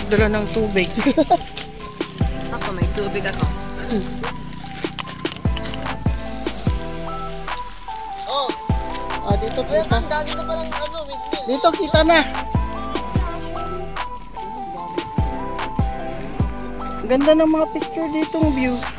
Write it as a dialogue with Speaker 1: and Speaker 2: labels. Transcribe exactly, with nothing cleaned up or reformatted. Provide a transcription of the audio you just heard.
Speaker 1: Dala ng tubig.
Speaker 2: Ako, may tubig ako.
Speaker 1: Oh. Ah, dito kita.
Speaker 3: Ang dami na parang ano, windmill.
Speaker 1: Dito kita na. Ganda ng mga picture ditong view.